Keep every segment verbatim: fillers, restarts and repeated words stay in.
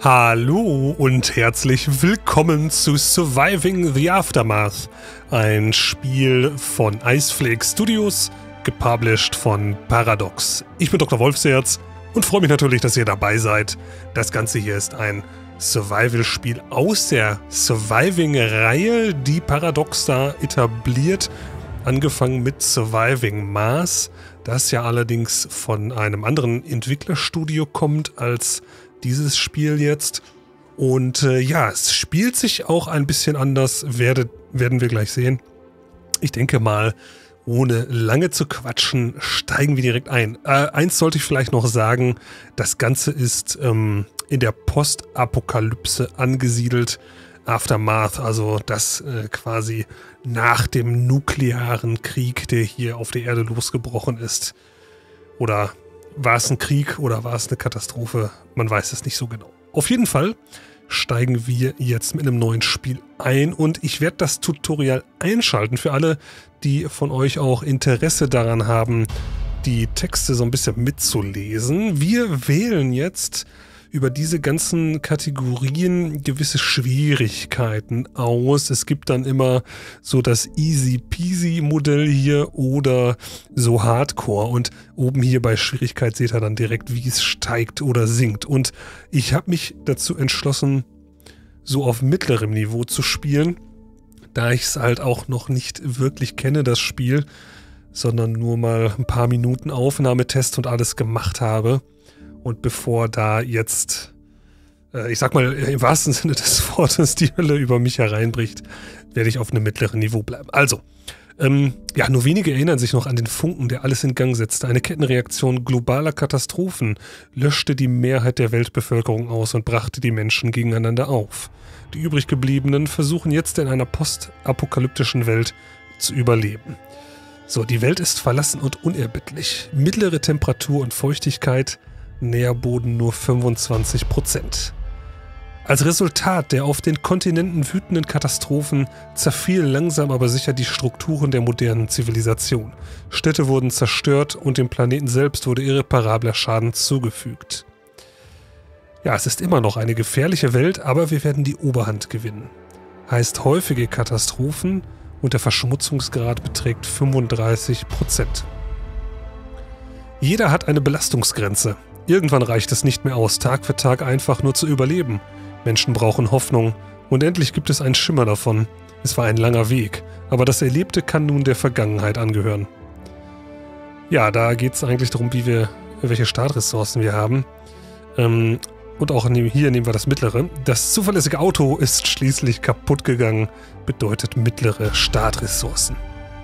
Hallo und herzlich willkommen zu Surviving the Aftermath, ein Spiel von Iceflake Studios, gepublished von Paradox. Ich bin Doktor Wolfsherz und freue mich natürlich, dass ihr dabei seid. Das Ganze hier ist ein Survival-Spiel aus der Surviving-Reihe, die Paradox da etabliert, angefangen mit Surviving Mars, das ja allerdings von einem anderen Entwicklerstudio kommt als dieses Spiel jetzt. Und äh, ja, es spielt sich auch ein bisschen anders, werdet, werden wir gleich sehen. Ich denke mal, ohne lange zu quatschen, steigen wir direkt ein. Äh, eins sollte ich vielleicht noch sagen, das Ganze ist ähm, in der Postapokalypse angesiedelt. Aftermath, also das äh, quasi nach dem nuklearen Krieg, der hier auf der Erde losgebrochen ist. Oder war es ein Krieg oder war es eine Katastrophe? Man weiß es nicht so genau. Auf jeden Fall steigen wir jetzt mit einem neuen Spiel ein und ich werde das Tutorial einschalten für alle, die von euch auch Interesse daran haben, die Texte so ein bisschen mitzulesen. Wir wählen jetzt über diese ganzen Kategorien gewisse Schwierigkeiten aus. Es gibt dann immer so das Easy-Peasy-Modell hier oder so Hardcore. Und oben hier bei Schwierigkeit seht ihr dann direkt, wie es steigt oder sinkt. Und ich habe mich dazu entschlossen, so auf mittlerem Niveau zu spielen, da ich es halt auch noch nicht wirklich kenne, das Spiel, sondern nur mal ein paar Minuten Aufnahmetest und alles gemacht habe. Und bevor da jetzt, äh, ich sag mal im wahrsten Sinne des Wortes, die Hölle über mich hereinbricht, werde ich auf einem mittleren Niveau bleiben. Also, ähm, ja, nur wenige erinnern sich noch an den Funken, der alles in Gang setzte. Eine Kettenreaktion globaler Katastrophen löschte die Mehrheit der Weltbevölkerung aus und brachte die Menschen gegeneinander auf. Die übrig gebliebenen versuchen jetzt in einer postapokalyptischen Welt zu überleben. So, die Welt ist verlassen und unerbittlich. Mittlere Temperatur und Feuchtigkeit, Nährboden nur fünfundzwanzig Prozent. Als Resultat der auf den Kontinenten wütenden Katastrophen zerfielen langsam aber sicher die Strukturen der modernen Zivilisation. Städte wurden zerstört und dem Planeten selbst wurde irreparabler Schaden zugefügt. Ja, es ist immer noch eine gefährliche Welt, aber wir werden die Oberhand gewinnen. Heißt häufige Katastrophen und der Verschmutzungsgrad beträgt fünfunddreißig Prozent. Jeder hat eine Belastungsgrenze. Irgendwann reicht es nicht mehr aus, Tag für Tag einfach nur zu überleben. Menschen brauchen Hoffnung und endlich gibt es einen Schimmer davon. Es war ein langer Weg, aber das Erlebte kann nun der Vergangenheit angehören. Ja, da geht es eigentlich darum, wie wir, welche Startressourcen wir haben. Ähm, und auch hier nehmen wir das mittlere. Das zuverlässige Auto ist schließlich kaputt gegangen, bedeutet mittlere Startressourcen.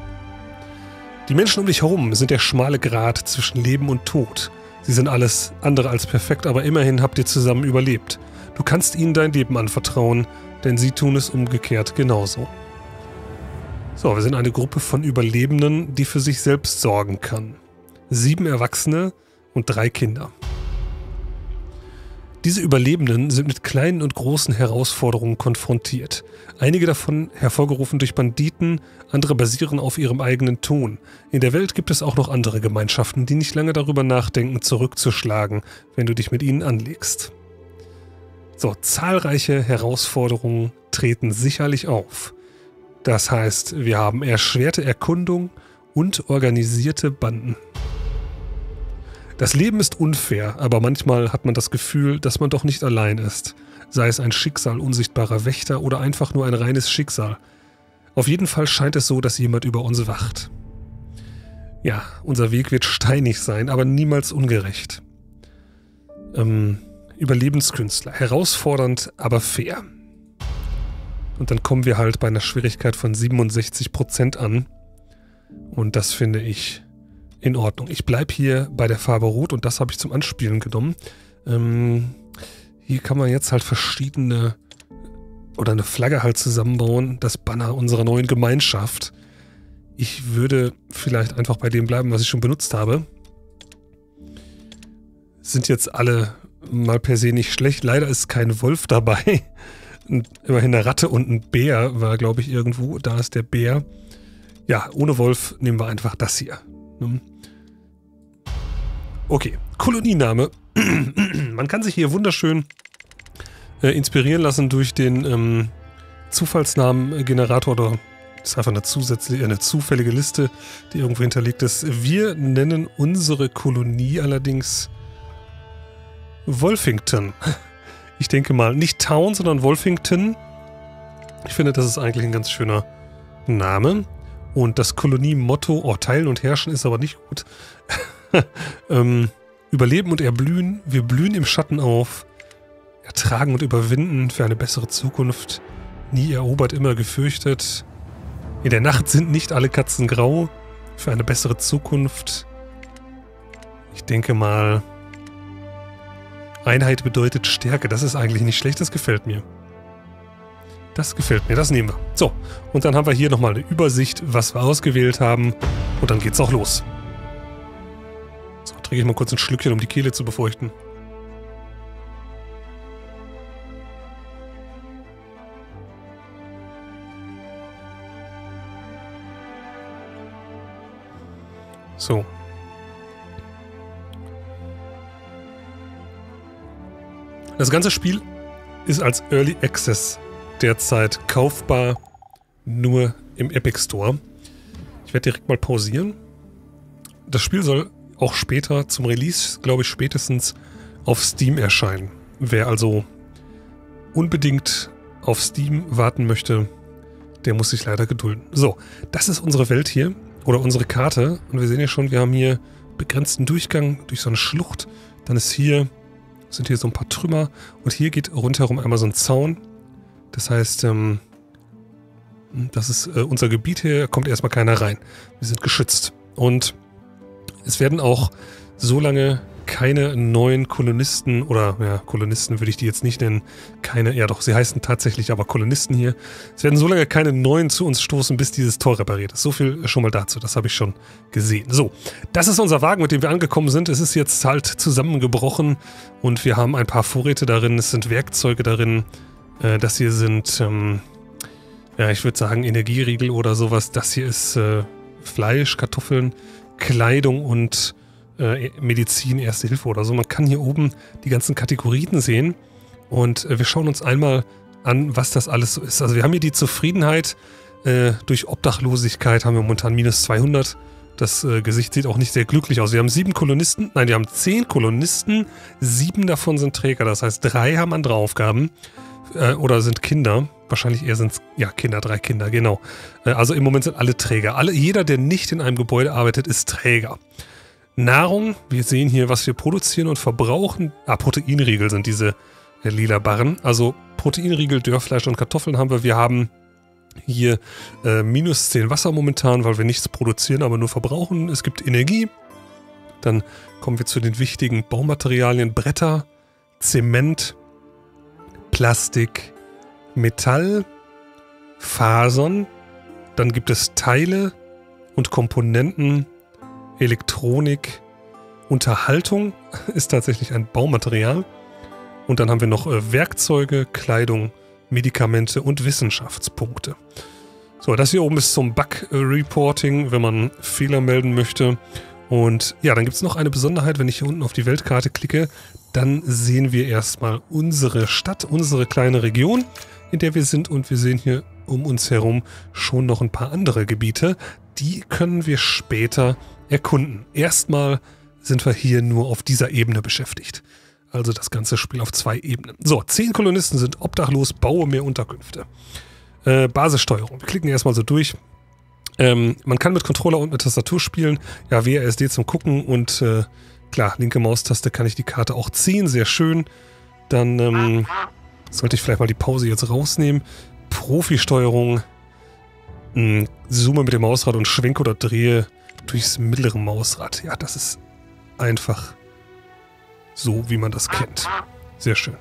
Die Menschen um dich herum sind der schmale Grat zwischen Leben und Tod. Sie sind alles andere als perfekt, aber immerhin habt ihr zusammen überlebt. Du kannst ihnen dein Leben anvertrauen, denn sie tun es umgekehrt genauso. So, wir sind eine Gruppe von Überlebenden, die für sich selbst sorgen kann. Sieben Erwachsene und drei Kinder. Diese Überlebenden sind mit kleinen und großen Herausforderungen konfrontiert. Einige davon hervorgerufen durch Banditen, andere basieren auf ihrem eigenen Ton. In der Welt gibt es auch noch andere Gemeinschaften, die nicht lange darüber nachdenken, zurückzuschlagen, wenn du dich mit ihnen anlegst. So, zahlreiche Herausforderungen treten sicherlich auf. Das heißt, wir haben erschwerte Erkundung und organisierte Banden. Das Leben ist unfair, aber manchmal hat man das Gefühl, dass man doch nicht allein ist. Sei es ein Schicksal unsichtbarer Wächter oder einfach nur ein reines Schicksal. Auf jeden Fall scheint es so, dass jemand über uns wacht. Ja, unser Weg wird steinig sein, aber niemals ungerecht. Ähm, Überlebenskünstler. Herausfordernd, aber fair. Und dann kommen wir halt bei einer Schwierigkeit von siebenundsechzig Prozent an. Und das finde ich in Ordnung. Ich bleibe hier bei der Farbe Rot und das habe ich zum Anspielen genommen. Ähm, hier kann man jetzt halt verschiedene oder eine Flagge halt zusammenbauen. Das Banner unserer neuen Gemeinschaft. Ich würde vielleicht einfach bei dem bleiben, was ich schon benutzt habe. Sind jetzt alle mal per se nicht schlecht. Leider ist kein Wolf dabei. Immerhin eine Ratte und ein Bär war, glaube ich, irgendwo. Da ist der Bär. Ja, ohne Wolf nehmen wir einfach das hier. Okay, Koloniename. Man kann sich hier wunderschön äh, inspirieren lassen durch den ähm, Zufallsnamengenerator oder das ist einfach eine zusätzliche, eine zufällige Liste, die irgendwo hinterlegt ist. Wir nennen unsere Kolonie allerdings Wolfington. Ich denke mal, nicht Town, sondern Wolfington. Ich finde, das ist eigentlich ein ganz schöner Name. Und das Kolonie-Motto, oh, teilen und herrschen ist aber nicht gut. ähm, überleben und erblühen. Wir blühen im Schatten auf. Ertragen und überwinden für eine bessere Zukunft. Nie erobert, immer gefürchtet. In der Nacht sind nicht alle Katzen grau. Für eine bessere Zukunft. Ich denke mal, Einheit bedeutet Stärke. Das ist eigentlich nicht schlecht, das gefällt mir. Das gefällt mir, das nehmen wir. So, und dann haben wir hier nochmal eine Übersicht, was wir ausgewählt haben. Und dann geht's auch los. So, trinke ich mal kurz ein Schlückchen, um die Kehle zu befeuchten. So. Das ganze Spiel ist als Early Access derzeit kaufbar, nur im Epic Store. Ich werde direkt mal pausieren. Das Spiel soll auch später zum Release, glaube ich, spätestens auf Steam erscheinen. Wer also unbedingt auf Steam warten möchte, der muss sich leider gedulden. So, das ist unsere Welt hier. Oder unsere Karte. Und wir sehen ja schon, wir haben hier begrenzten Durchgang durch so eine Schlucht. Dann ist hier, sind hier so ein paar Trümmer. Und hier geht rundherum einmal so ein Zaun. Das heißt, ähm, das ist äh, unser Gebiet hier, kommt erstmal keiner rein. Wir sind geschützt. Und es werden auch so lange keine neuen Kolonisten, oder ja, Kolonisten würde ich die jetzt nicht nennen, keine, ja doch, sie heißen tatsächlich aber Kolonisten hier. Es werden so lange keine neuen zu uns stoßen, bis dieses Tor repariert ist. So viel schon mal dazu, das habe ich schon gesehen. So, das ist unser Wagen, mit dem wir angekommen sind. Es ist jetzt halt zusammengebrochen und wir haben ein paar Vorräte darin, es sind Werkzeuge darin. Äh, das hier sind, ähm, ja, ich würde sagen Energieriegel oder sowas. Das hier ist äh, Fleisch, Kartoffeln, Kleidung und Medizin, Erste Hilfe oder so. Man kann hier oben die ganzen Kategorien sehen und äh, wir schauen uns einmal an, was das alles so ist. Also wir haben hier die Zufriedenheit äh, durch Obdachlosigkeit, haben wir momentan minus zweihundert. Das äh, Gesicht sieht auch nicht sehr glücklich aus. Wir haben sieben Kolonisten, nein, wir haben zehn Kolonisten, sieben davon sind Träger, das heißt drei haben andere Aufgaben äh, oder sind Kinder. Wahrscheinlich eher sind es, ja, Kinder, drei Kinder, genau. Äh, also im Moment sind alle Träger. Alle, jeder, der nicht in einem Gebäude arbeitet, ist Träger. Nahrung, wir sehen hier, was wir produzieren und verbrauchen. Ah, Proteinriegel sind diese äh, lila Barren. Also Proteinriegel, Dörrfleisch und Kartoffeln haben wir. Wir haben hier äh, minus zehn Wasser momentan, weil wir nichts produzieren, aber nur verbrauchen. Es gibt Energie. Dann kommen wir zu den wichtigen Baumaterialien. Bretter, Zement, Plastik, Metall, Fasern. Dann gibt es Teile und Komponenten, Elektronik, Unterhaltung ist tatsächlich ein Baumaterial. Und dann haben wir noch äh, Werkzeuge, Kleidung, Medikamente und Wissenschaftspunkte. So, das hier oben ist zum Bug-Reporting, wenn man Fehler melden möchte. Und ja, dann gibt es noch eine Besonderheit, wenn ich hier unten auf die Weltkarte klicke, dann sehen wir erstmal unsere Stadt, unsere kleine Region, in der wir sind. Und wir sehen hier um uns herum schon noch ein paar andere Gebiete. Die können wir später erkunden. Erstmal sind wir hier nur auf dieser Ebene beschäftigt. Also das ganze Spiel auf zwei Ebenen. So, zehn Kolonisten sind obdachlos, baue mehr Unterkünfte. Äh, Basissteuerung. Wir klicken erstmal so durch. Ähm, man kann mit Controller und mit Tastatur spielen. Ja, W A S D zum Gucken und äh, klar, linke Maustaste kann ich die Karte auch ziehen. Sehr schön. Dann ähm, sollte ich vielleicht mal die Pause jetzt rausnehmen. Profi-Steuerung. Mh, zoome mit dem Mausrad und schwenke oder drehe durchs mittlere Mausrad. Ja, das ist einfach so, wie man das kennt. Sehr schön.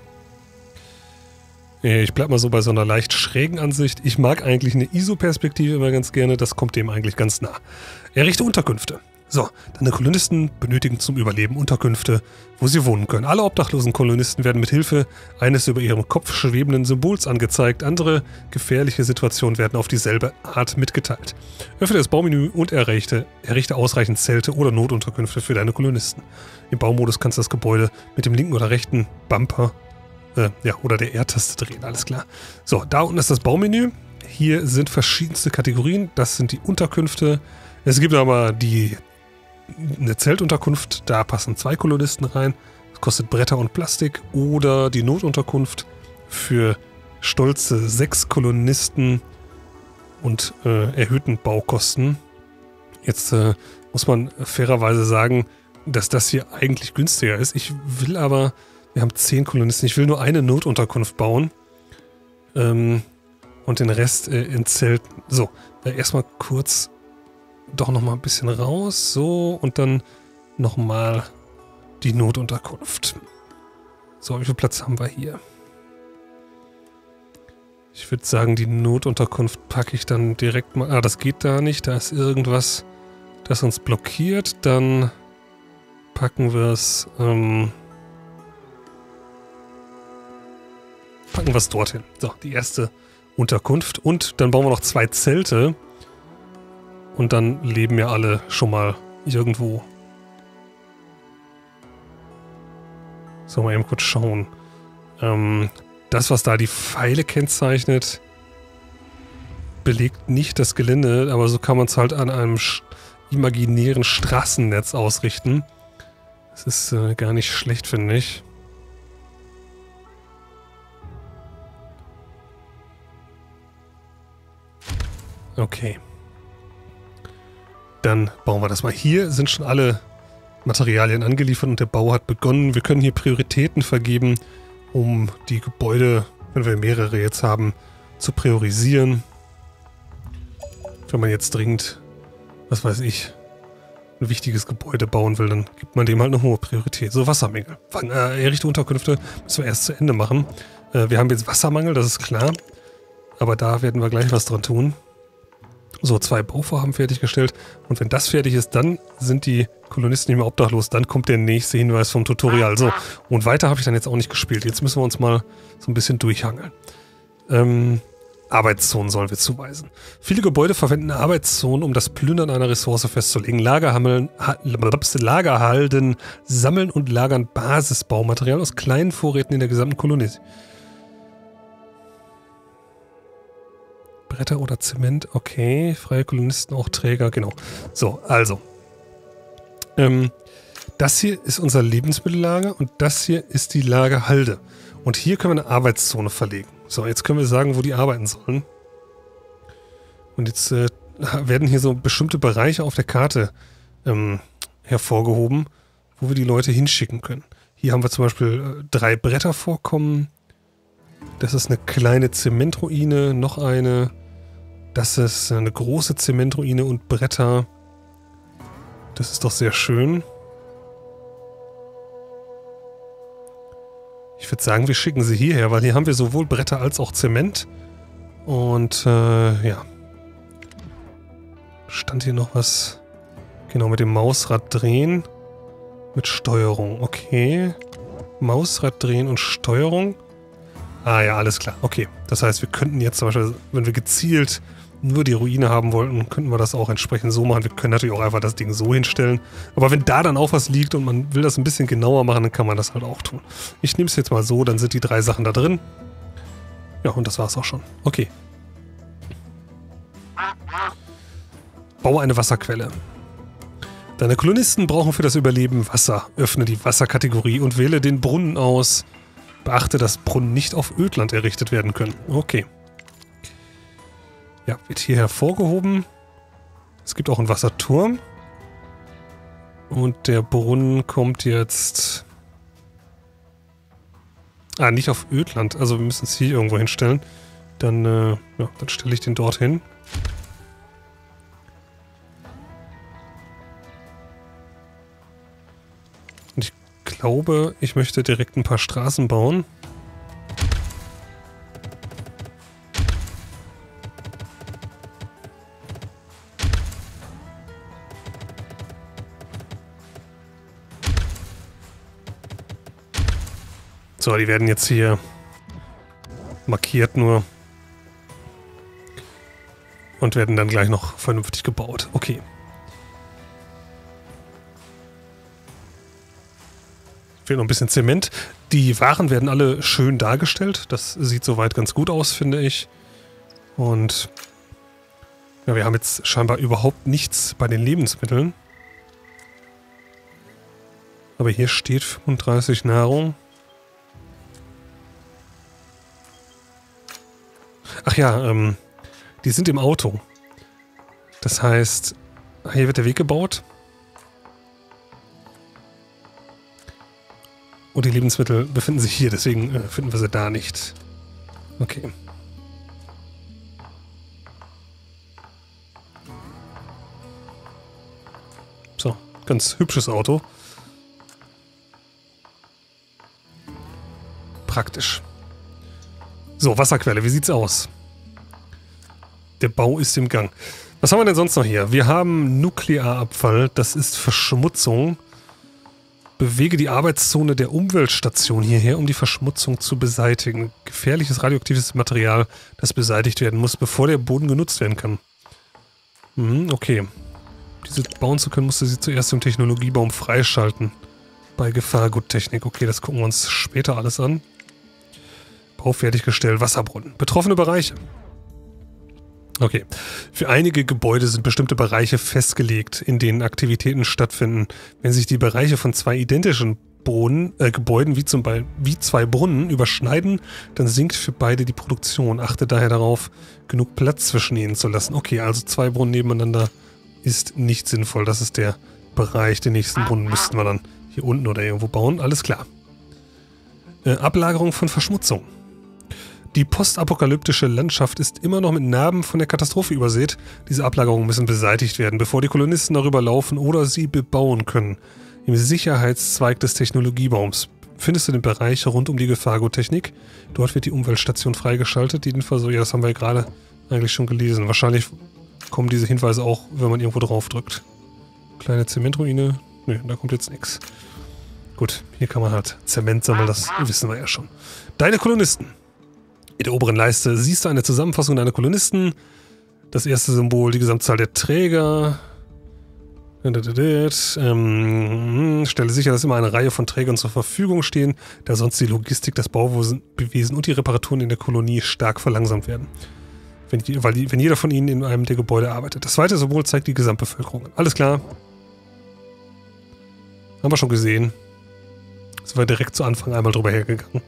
Ich bleibe mal so bei so einer leicht schrägen Ansicht. Ich mag eigentlich eine I S O-Perspektive immer ganz gerne. Das kommt dem eigentlich ganz nah. Errichte Unterkünfte. So, deine Kolonisten benötigen zum Überleben Unterkünfte, wo sie wohnen können. Alle obdachlosen Kolonisten werden mit Hilfe eines über ihrem Kopf schwebenden Symbols angezeigt. Andere gefährliche Situationen werden auf dieselbe Art mitgeteilt. Öffne das Baumenü und errichte, errichte ausreichend Zelte oder Notunterkünfte für deine Kolonisten. Im Baumodus kannst du das Gebäude mit dem linken oder rechten Bumper äh, ja, oder der R-Taste drehen, alles klar. So, da unten ist das Baumenü. Hier sind verschiedenste Kategorien. Das sind die Unterkünfte. Es gibt aber die eine Zeltunterkunft, da passen zwei Kolonisten rein. Das kostet Bretter und Plastik. Oder die Notunterkunft für stolze sechs Kolonisten und äh, erhöhten Baukosten. Jetzt äh, muss man fairerweise sagen, dass das hier eigentlich günstiger ist. Ich will aber, wir haben zehn Kolonisten, ich will nur eine Notunterkunft bauen. Ähm, und den Rest äh, in Zelten. So, äh, erstmal kurz doch nochmal ein bisschen raus. So, und dann nochmal die Notunterkunft. So, wie viel Platz haben wir hier? Ich würde sagen, die Notunterkunft packe ich dann direkt mal... Ah, das geht da nicht. Da ist irgendwas, das uns blockiert. Dann packen wir es... Ähm, packen wir es dorthin. So, die erste Unterkunft. Und dann bauen wir noch zwei Zelte. Und dann leben ja alle schon mal irgendwo. So, mal eben kurz schauen. Ähm... Das, was da die Pfeile kennzeichnet, belegt nicht das Gelände, aber so kann man es halt an einem imaginären Straßennetz ausrichten. Das ist äh, gar nicht schlecht, finde ich. Okay. Dann bauen wir das mal. Hier sind schon alle Materialien angeliefert und der Bau hat begonnen. Wir können hier Prioritäten vergeben, um die Gebäude, wenn wir mehrere jetzt haben, zu priorisieren. Wenn man jetzt dringend, was weiß ich, ein wichtiges Gebäude bauen will, dann gibt man dem halt eine hohe Priorität. So, Wassermängel. Äh, errichte Unterkünfte müssen wir erst zu Ende machen. Äh, wir haben jetzt Wassermangel, das ist klar. Aber da werden wir gleich was dran tun. So, zwei Bauvorhaben fertiggestellt. Und wenn das fertig ist, dann sind die Kolonisten nicht mehr obdachlos. Dann kommt der nächste Hinweis vom Tutorial. So, und weiter habe ich dann jetzt auch nicht gespielt. Jetzt müssen wir uns mal so ein bisschen durchhangeln. Ähm, Arbeitszonen sollen wir zuweisen. Viele Gebäude verwenden Arbeitszonen, um das Plündern einer Ressource festzulegen. Lagerhallen, Lagerhalden sammeln und lagern Basisbaumaterial aus kleinen Vorräten in der gesamten Kolonie. Bretter oder Zement, okay. Freie Kolonisten, auch Träger, genau. So, also. Ähm, das hier ist unser Lebensmittellager und das hier ist die Lagerhalde. Und hier können wir eine Arbeitszone verlegen. So, jetzt können wir sagen, wo die arbeiten sollen. Und jetzt äh, werden hier so bestimmte Bereiche auf der Karte ähm, hervorgehoben, wo wir die Leute hinschicken können. Hier haben wir zum Beispiel äh, drei Brettervorkommen. Das ist eine kleine Zementruine, noch eine. Das ist eine große Zementruine und Bretter. Das ist doch sehr schön. Ich würde sagen, wir schicken sie hierher, weil hier haben wir sowohl Bretter als auch Zement. Und äh, ja. Stand hier noch was? Genau, mit dem Mausrad drehen. Mit Steuerung, okay. Mausrad drehen und Steuerung. Ah ja, alles klar. Okay, das heißt, wir könnten jetzt zum Beispiel, wenn wir gezielt nur die Ruine haben wollten, könnten wir das auch entsprechend so machen. Wir können natürlich auch einfach das Ding so hinstellen. Aber wenn da dann auch was liegt und man will das ein bisschen genauer machen, dann kann man das halt auch tun. Ich nehme es jetzt mal so, dann sind die drei Sachen da drin. Ja, und das war's auch schon. Okay. Baue eine Wasserquelle. Deine Kolonisten brauchen für das Überleben Wasser. Öffne die Wasserkategorie und wähle den Brunnen aus. Beachte, dass Brunnen nicht auf Ödland errichtet werden können. Okay. Ja, wird hier hervorgehoben. Es gibt auch einen Wasserturm. Und der Brunnen kommt jetzt... Ah, nicht auf Ödland. Also wir müssen es hier irgendwo hinstellen. Dann, äh, ja, dann stelle ich den dorthin. Und ich glaube, ich möchte direkt ein paar Straßen bauen. So, die werden jetzt hier markiert nur und werden dann gleich noch vernünftig gebaut. Okay. Fehlt noch ein bisschen Zement. Die Waren werden alle schön dargestellt. Das sieht soweit ganz gut aus, finde ich. Und ja, wir haben jetzt scheinbar überhaupt nichts bei den Lebensmitteln. Aber hier steht fünfunddreißig Nahrung. Ach ja, ähm, die sind im Auto. Das heißt, hier wird der Weg gebaut. Und die Lebensmittel befinden sich hier, deswegen äh, finden wir sie da nicht. Okay. So, ganz hübsches Auto. Praktisch. So, Wasserquelle, wie sieht's aus? Der Bau ist im Gang. Was haben wir denn sonst noch hier? Wir haben Nuklearabfall, das ist Verschmutzung. Bewege die Arbeitszone der Umweltstation hierher, um die Verschmutzung zu beseitigen. Gefährliches radioaktives Material, das beseitigt werden muss, bevor der Boden genutzt werden kann. Hm, okay. Um diese bauen zu können, musste sie zuerst im Technologiebaum freischalten. Bei Gefahrguttechnik. Okay, das gucken wir uns später alles an. Bau fertiggestellt, Wasserbrunnen. Betroffene Bereiche. Okay. Für einige Gebäude sind bestimmte Bereiche festgelegt, in denen Aktivitäten stattfinden. Wenn sich die Bereiche von zwei identischen Brunnen, äh, Gebäuden wie, zum Beispiel, wie zwei Brunnen überschneiden, dann sinkt für beide die Produktion. Achte daher darauf, genug Platz zwischen ihnen zu lassen. Okay, also zwei Brunnen nebeneinander ist nicht sinnvoll. Das ist der Bereich. Den nächsten Brunnen müssten wir dann hier unten oder irgendwo bauen. Alles klar. Äh, Ablagerung von Verschmutzung. Die postapokalyptische Landschaft ist immer noch mit Narben von der Katastrophe übersät. Diese Ablagerungen müssen beseitigt werden, bevor die Kolonisten darüber laufen oder sie bebauen können. Im Sicherheitszweig des Technologiebaums findest du den Bereich rund um die Gefahrguttechnik. Dort wird die Umweltstation freigeschaltet. Die Info, ja, das haben wir ja gerade eigentlich schon gelesen. Wahrscheinlich kommen diese Hinweise auch, wenn man irgendwo drauf drückt. Kleine Zementruine. Nö, da kommt jetzt nichts. Gut, hier kann man halt Zement sammeln, das wissen wir ja schon. Deine Kolonisten. In der oberen Leiste siehst du eine Zusammenfassung deiner Kolonisten. Das erste Symbol, die Gesamtzahl der Träger. Ähm, stelle sicher, dass immer eine Reihe von Trägern zur Verfügung stehen, da sonst die Logistik, das Bauwesen und die Reparaturen in der Kolonie stark verlangsamt werden. Wenn, die, weil die, wenn jeder von ihnen in einem der Gebäude arbeitet. Das zweite Symbol zeigt die Gesamtbevölkerung an. Alles klar. Haben wir schon gesehen. Sind wir direkt zu Anfang einmal drüber hergegangen.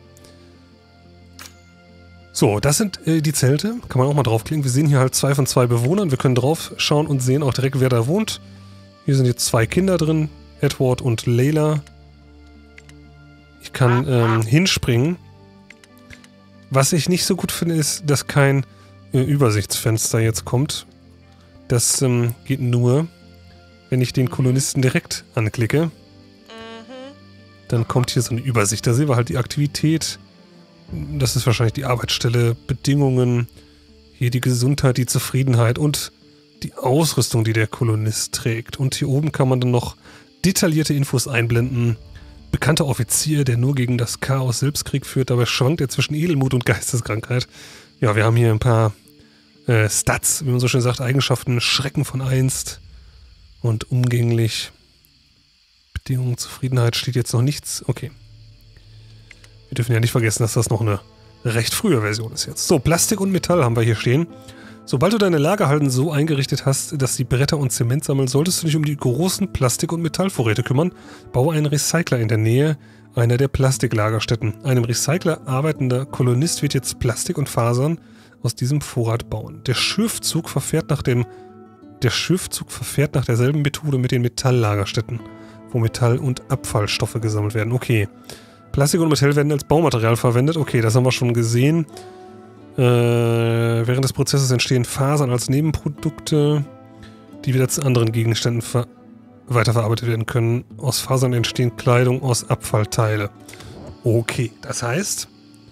So, das sind äh, die Zelte. Kann man auch mal draufklicken. Wir sehen hier halt zwei von zwei Bewohnern. Wir können drauf schauen und sehen auch direkt, wer da wohnt. Hier sind jetzt zwei Kinder drin. Edward und Layla. Ich kann ähm, hinspringen. Was ich nicht so gut finde, ist, dass kein äh, Übersichtsfenster jetzt kommt. Das ähm, geht nur, wenn ich den Kolonisten direkt anklicke. Dann kommt hier so eine Übersicht. Da sehen wir halt die Aktivität. Das ist wahrscheinlich die Arbeitsstelle, Bedingungen, hier die Gesundheit, die Zufriedenheit und die Ausrüstung, die der Kolonist trägt. Und hier oben kann man dann noch detaillierte Infos einblenden. Bekannter Offizier, der nur gegen das Chaos selbst Krieg führt, dabei schwankt er zwischen Edelmut und Geisteskrankheit. Ja, wir haben hier ein paar äh, Stats, wie man so schön sagt, Eigenschaften, Schrecken von einst und umgänglich. Bedingungen, Zufriedenheit steht jetzt noch nichts. Okay. Wir dürfen ja nicht vergessen, dass das noch eine recht frühe Version ist jetzt. So, Plastik und Metall haben wir hier stehen. Sobald du deine Lagerhalden so eingerichtet hast, dass sie Bretter und Zement sammeln, solltest du dich um die großen Plastik- und Metallvorräte kümmern. Baue einen Recycler in der Nähe einer der Plastiklagerstätten. Einem Recycler arbeitender Kolonist wird jetzt Plastik und Fasern aus diesem Vorrat bauen. Der Schiffzug verfährt nach dem Der Schiffzug verfährt nach derselben Methode mit den Metalllagerstätten, wo Metall- und Abfallstoffe gesammelt werden. Okay. Plastik und Metall werden als Baumaterial verwendet. Okay, das haben wir schon gesehen. Äh, während des Prozesses entstehen Fasern als Nebenprodukte, die wieder zu anderen Gegenständen weiterverarbeitet werden können. Aus Fasern entstehen Kleidung aus Abfallteile. Okay, das heißt,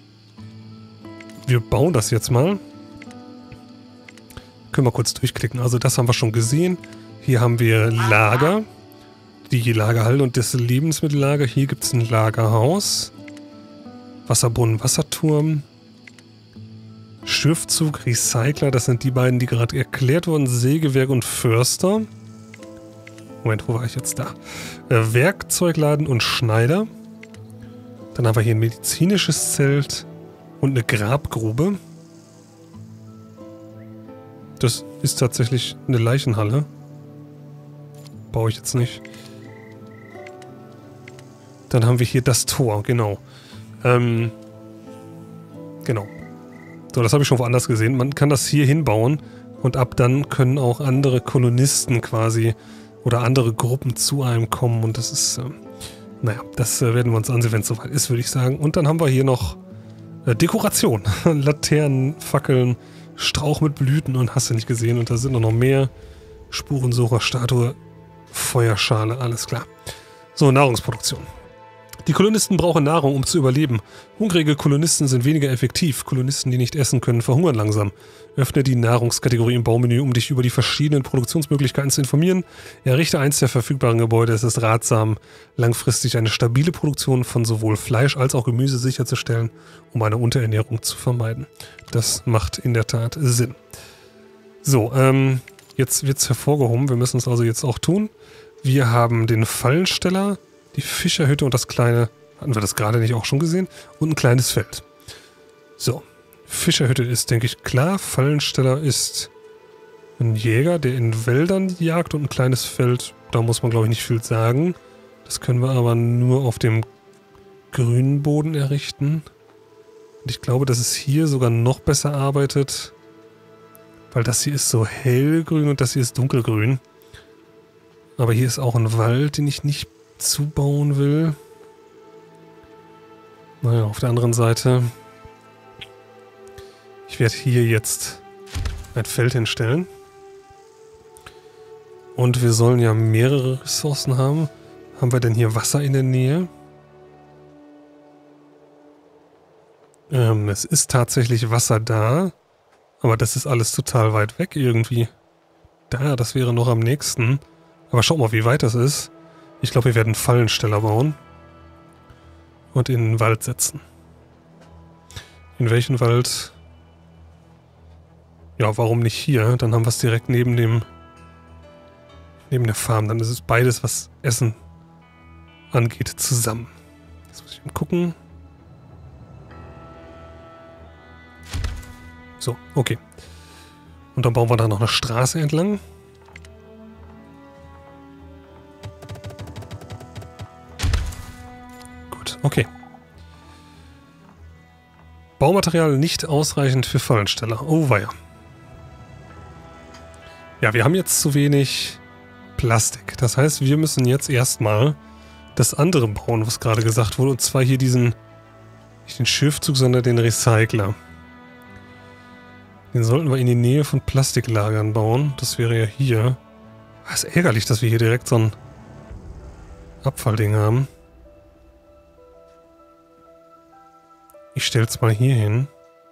wir bauen das jetzt mal. Können wir kurz durchklicken. Also das haben wir schon gesehen. Hier haben wir Lager. Die Lagerhalle und das Lebensmittellager. Hier gibt es ein Lagerhaus. Wasserbrunnen, Wasserturm. Schiffzug, Recycler. Das sind die beiden, die gerade erklärt wurden. Sägewerk und Förster. Moment, wo war ich jetzt da? Äh, Werkzeugladen und Schneider. Dann haben wir hier ein medizinisches Zelt und eine Grabgrube. Das ist tatsächlich eine Leichenhalle. Baue ich jetzt nicht. Dann haben wir hier das Tor, genau. Ähm, genau. So, das habe ich schon woanders gesehen. Man kann das hier hinbauen und ab dann können auch andere Kolonisten quasi oder andere Gruppen zu einem kommen und das ist, äh, naja, das äh, werden wir uns ansehen, wenn es soweit ist, würde ich sagen. Und dann haben wir hier noch äh, Dekoration. Laternen, Fackeln, Strauch mit Blüten und hast du nicht gesehen. Und da sind noch mehr. Spurensucher, Statue, Feuerschale, alles klar. So, Nahrungsproduktion. Die Kolonisten brauchen Nahrung, um zu überleben. Hungrige Kolonisten sind weniger effektiv. Kolonisten, die nicht essen können, verhungern langsam. Öffne die Nahrungskategorie im Baumenü, um dich über die verschiedenen Produktionsmöglichkeiten zu informieren. Errichte eins der verfügbaren Gebäude. Es ist ratsam, langfristig eine stabile Produktion von sowohl Fleisch als auch Gemüse sicherzustellen, um eine Unterernährung zu vermeiden. Das macht in der Tat Sinn. So, ähm, jetzt wird es hervorgehoben. Wir müssen es also jetzt auch tun. Wir haben den Fallensteller, die Fischerhütte und das kleine, hatten wir das gerade nicht auch schon gesehen? Und ein kleines Feld. So, Fischerhütte ist, denke ich, klar. Fallensteller ist ein Jäger, der in Wäldern jagt und ein kleines Feld, da muss man, glaube ich, nicht viel sagen. Das können wir aber nur auf dem grünen Boden errichten. Und ich glaube, dass es hier sogar noch besser arbeitet, weil das hier ist so hellgrün und das hier ist dunkelgrün. Aber hier ist auch ein Wald, den ich nicht zubauen will. Naja, auf der anderen Seite. Ich werde hier jetzt ein Feld hinstellen. Und wir sollen ja mehrere Ressourcen haben. Haben wir denn hier Wasser in der Nähe? Ähm, es ist tatsächlich Wasser da. Aber das ist alles total weit weg irgendwie. Da, das wäre noch am nächsten. Aber schau mal, wie weit das ist. Ich glaube, wir werden Fallensteller bauen. Und in den Wald setzen. In welchen Wald? Ja, warum nicht hier? Dann haben wir es direkt neben dem... Neben der Farm. Dann ist es beides, was Essen angeht, zusammen. Jetzt muss ich mal gucken. So, okay. Und dann bauen wir da noch eine Straße entlang. Okay. Baumaterial nicht ausreichend für Fallensteller. Oh weia. Ja, wir haben jetzt zu wenig Plastik. Das heißt, wir müssen jetzt erstmal das andere bauen, was gerade gesagt wurde. Und zwar hier diesen, nicht den Schiffzug, sondern den Recycler. Den sollten wir in die Nähe von Plastiklagern bauen. Das wäre ja hier. Es ist ärgerlich, dass wir hier direkt so ein Abfallding haben. Ich stelle es mal hier hin.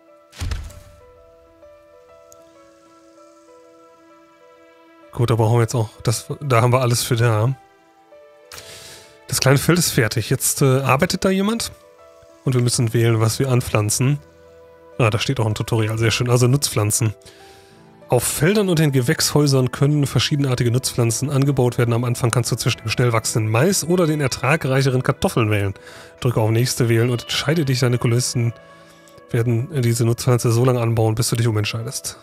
Gut, da brauchen wir jetzt auch, das, da haben wir alles für da. Das kleine Feld ist fertig. Jetzt äh, arbeitet da jemand. Und wir müssen wählen, was wir anpflanzen. Ah, da steht auch ein Tutorial, sehr schön. Also Nutzpflanzen. Auf Feldern und in Gewächshäusern können verschiedenartige Nutzpflanzen angebaut werden. Am Anfang kannst du zwischen dem schnell wachsenden Mais oder den ertragreicheren Kartoffeln wählen. Drücke auf Nächste wählen und entscheide dich. Deine Kolonisten werden diese Nutzpflanze so lange anbauen, bis du dich umentscheidest.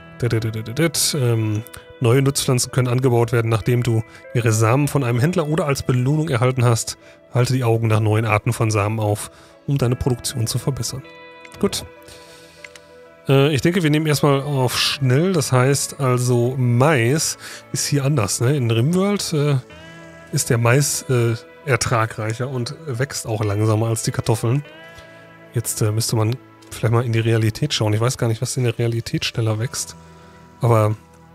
Ähm, neue Nutzpflanzen können angebaut werden, nachdem du ihre Samen von einem Händler oder als Belohnung erhalten hast. Halte die Augen nach neuen Arten von Samen auf, um deine Produktion zu verbessern. Gut. Ich denke, wir nehmen erstmal auf schnell. Das heißt also, Mais ist hier anders. Ne? In Rimworld äh, ist der Mais äh, ertragreicher und wächst auch langsamer als die Kartoffeln. Jetzt äh, müsste man vielleicht mal in die Realität schauen. Ich weiß gar nicht, was in der Realität schneller wächst. Aber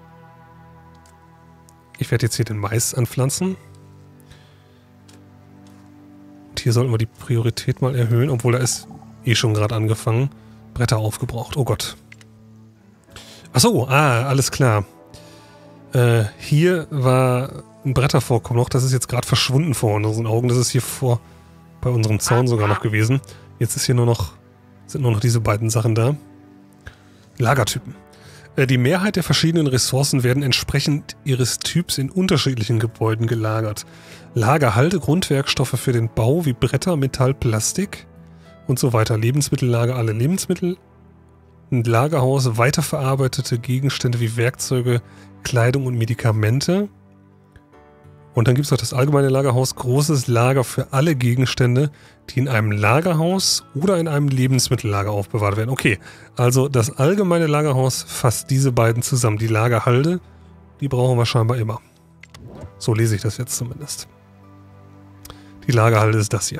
ich werde jetzt hier den Mais anpflanzen. Und hier sollten wir die Priorität mal erhöhen, obwohl da ist eh schon gerade angefangen. Bretter aufgebraucht. Oh Gott. Achso, ah, alles klar. Äh, hier war ein Brettervorkommen noch. Das ist jetzt gerade verschwunden vor unseren Augen. Das ist hier vor bei unserem Zaun sogar noch gewesen. Jetzt ist hier nur noch, sind nur noch diese beiden Sachen da. Lagertypen. Äh, die Mehrheit der verschiedenen Ressourcen werden entsprechend ihres Typs in unterschiedlichen Gebäuden gelagert. Lagerhalde, Grundwerkstoffe für den Bau wie Bretter, Metall, Plastik und so weiter. Lebensmittellager, alle Lebensmittel. Ein Lagerhaus, weiterverarbeitete Gegenstände wie Werkzeuge, Kleidung und Medikamente. Und dann gibt es noch das allgemeine Lagerhaus, großes Lager für alle Gegenstände, die in einem Lagerhaus oder in einem Lebensmittellager aufbewahrt werden. Okay, also das allgemeine Lagerhaus fasst diese beiden zusammen. Die Lagerhalde, die brauchen wir scheinbar immer. So lese ich das jetzt zumindest. Die Lagerhalde ist das hier.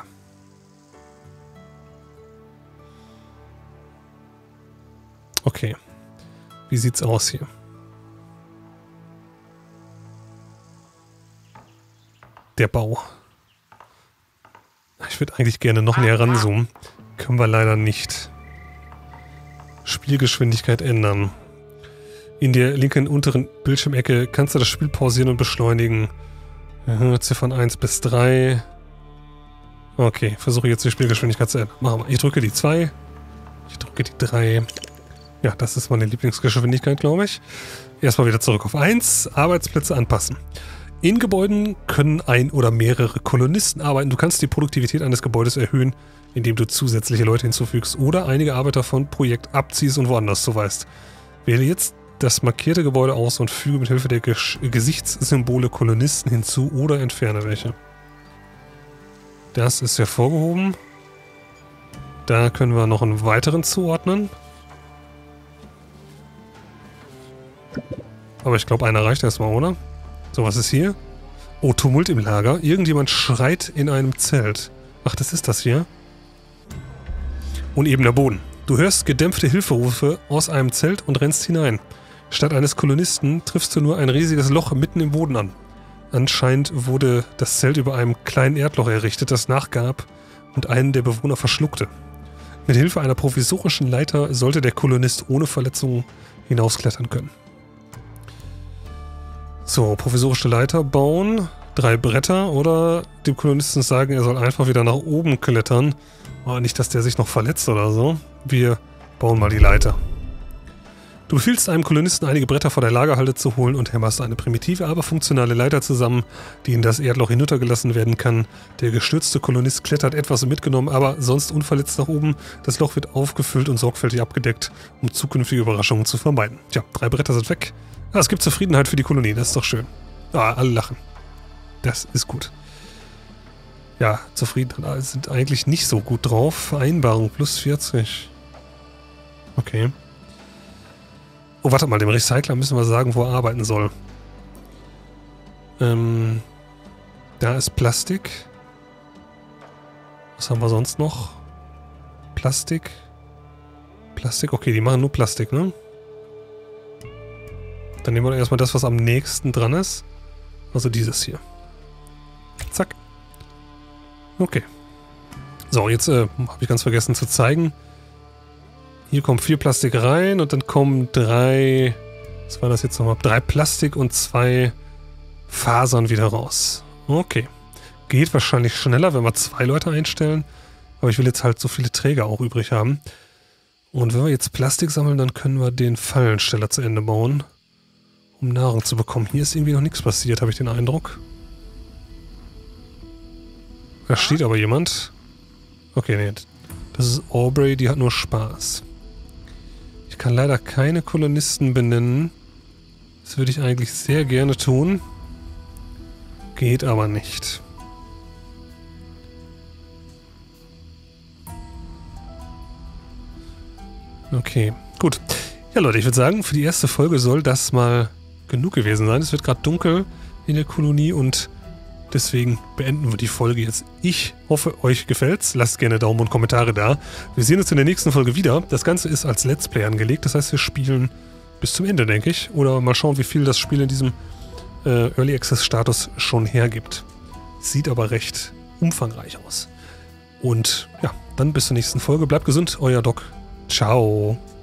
Okay, wie sieht's aus hier? Der Bau. Ich würde eigentlich gerne noch näher ranzoomen. Können wir leider nicht. Spielgeschwindigkeit ändern. In der linken unteren Bildschirmecke kannst du das Spiel pausieren und beschleunigen. Ziffern eins bis drei. Okay, versuche jetzt die Spielgeschwindigkeit zu ändern. Machen wir. Ich drücke die zwei. Ich drücke die drei. Ja, das ist meine Lieblingsgeschwindigkeit, glaube ich. Erstmal wieder zurück auf eins. Arbeitsplätze anpassen. In Gebäuden können ein oder mehrere Kolonisten arbeiten. Du kannst die Produktivität eines Gebäudes erhöhen, indem du zusätzliche Leute hinzufügst oder einige Arbeiter von Projekt abziehst und woanders zuweist. Wähle jetzt das markierte Gebäude aus und füge mit Hilfe der Ges Gesichtssymbole Kolonisten hinzu oder entferne welche. Das ist hervorgehoben. Da können wir noch einen weiteren zuordnen. Aber ich glaube, einer reicht erstmal, oder? So, was ist hier? Oh, Tumult im Lager. Irgendjemand schreit in einem Zelt. Ach, das ist das hier. Unebener Boden. Du hörst gedämpfte Hilferufe aus einem Zelt und rennst hinein. Statt eines Kolonisten triffst du nur ein riesiges Loch mitten im Boden an. Anscheinend wurde das Zelt über einem kleinen Erdloch errichtet, das nachgab und einen der Bewohner verschluckte. Mit Hilfe einer provisorischen Leiter sollte der Kolonist ohne Verletzungen hinausklettern können. So, provisorische Leiter bauen, drei Bretter oder dem Kolonisten sagen, er soll einfach wieder nach oben klettern. Aber nicht, dass der sich noch verletzt oder so. Wir bauen mal die Leiter. Du befiehlst einem Kolonisten, einige Bretter vor der Lagerhalde zu holen und hämmerst eine primitive, aber funktionale Leiter zusammen, die in das Erdloch hinuntergelassen werden kann. Der gestürzte Kolonist klettert etwas mitgenommen, aber sonst unverletzt nach oben. Das Loch wird aufgefüllt und sorgfältig abgedeckt, um zukünftige Überraschungen zu vermeiden. Tja, drei Bretter sind weg. Ah, es gibt Zufriedenheit für die Kolonie, das ist doch schön. Ah, alle lachen. Das ist gut. Ja, Zufriedenheit, alle sind eigentlich nicht so gut drauf. Vereinbarung plus vierzig. Okay. Oh, warte mal, dem Recycler müssen wir sagen, wo er arbeiten soll. Ähm, da ist Plastik. Was haben wir sonst noch? Plastik. Plastik, okay, die machen nur Plastik, ne? Dann nehmen wir erstmal das, was am nächsten dran ist. Also dieses hier. Zack. Okay. So, jetzt äh, habe ich ganz vergessen zu zeigen. Hier kommt vier Plastik rein und dann kommen drei, was war das jetzt nochmal? Drei Plastik und zwei Fasern wieder raus. Okay. Geht wahrscheinlich schneller, wenn wir zwei Leute einstellen. Aber ich will jetzt halt so viele Träger auch übrig haben. Und wenn wir jetzt Plastik sammeln, dann können wir den Fallensteller zu Ende bauen. Um Nahrung zu bekommen. Hier ist irgendwie noch nichts passiert, habe ich den Eindruck. Da steht aber jemand. Okay, nee. Das ist Aubrey, die hat nur Spaß. Ich kann leider keine Kolonisten benennen. Das würde ich eigentlich sehr gerne tun. Geht aber nicht. Okay, gut. Ja Leute, ich würde sagen, für die erste Folge soll das mal genug gewesen sein. Es wird gerade dunkel in der Kolonie und deswegen beenden wir die Folge jetzt. Ich hoffe, euch gefällt's. Lasst gerne Daumen und Kommentare da. Wir sehen uns in der nächsten Folge wieder. Das Ganze ist als Let's Play angelegt. Das heißt, wir spielen bis zum Ende, denke ich. Oder mal schauen, wie viel das Spiel in diesem äh, Early Access Status schon hergibt. Sieht aber recht umfangreich aus. Und ja, dann bis zur nächsten Folge. Bleibt gesund, euer Doc. Ciao.